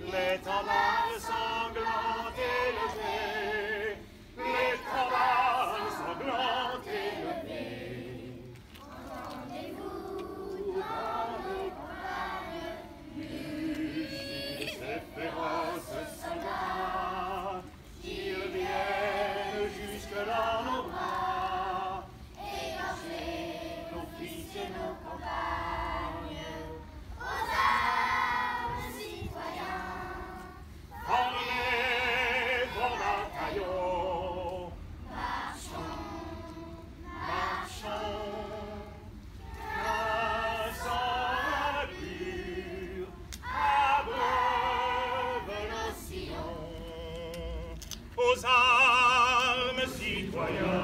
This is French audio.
Les tambours sanglants élevés, les tambours sanglants élevés. Entendez-vous dans les campagnes mugir ces féroces soldats? Ils viennent jusque dans nos bras, égorger nos fils et nos compagnes. Aux armes, citoyens, formez vos bataillons. Marchons, marchons, traçant l'allure, abreuve nos sillons. Aux armes, citoyens.